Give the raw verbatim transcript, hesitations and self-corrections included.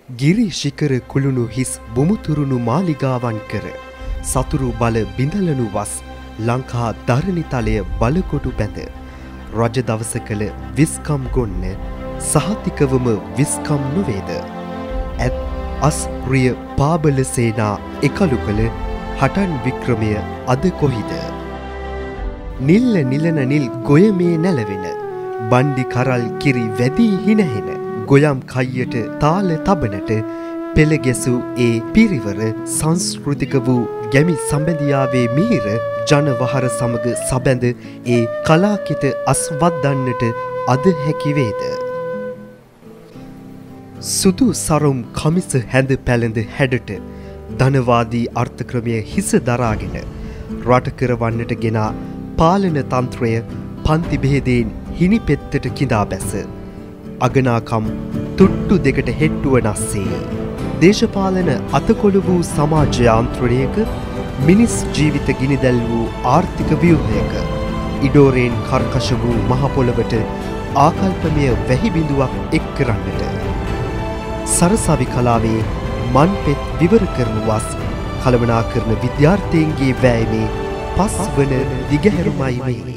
ගිරි ශිඛර කුළුණු හිස් බුමුතුරුණු මාලිගාවන් කර සතුරු බල බිඳලනු වස් ලංකා ධරණිතලය බලකොටු බැඳ රජ දවස කළ විස්කම් ගොන්න සහතිකවම විස්කම් නොවේද ඇත් අස් ප්‍රිය පාබල සේනා එකලු කළ හටන් වික්‍රමය අද කොහිද නිල්ල නිලන නිල් ගොයමේ නැලවෙන බණ්ඩි කරල් කිරි වැදී හිනහෙන ගොයම් කයියට තාල තබනට පෙළගැසූ ඒ පිරිවර සංස්කෘතික වූ ගැමි සම්බැඳියාවේ මිහිර ජනවහර සමග සබැඳ ඒ කලාකිත අස්වද්දන්නට අද හැකිවේද. සුදු සරුම් කමිස හැඳ පැළඳ හැඩට ධනවාදී අර්ථක්‍රමය හිස දරාගෙන රට කරවන්නට ගෙනා පාලන තන්ත්‍රය පන්ති බෙහෙදයෙන් හිනිපෙත්තට කිඳා බැස අගනාකම් තුට්ටු දෙකට හෙට්ටුව නස්සේ. දේශපාලන අතකොළු වූ සමාජ යාන්ත්‍රණයක මිනිස් ජීවිත ගිනිදැල් වූ ආර්ථික ව්‍යුහයක ඉඩෝරයෙන් කර්කශ වූ මහපොළවට ආකල්පමය වැහිබිඳුවක් එක් කරන්නට. සරසවි කලාවේ මන්පෙත් විවර කරනු වස් කළමනා කරන විද්‍යාර්ථයන්ගේ වෑයමේ පස් වන දිගහැරුමයි මේ.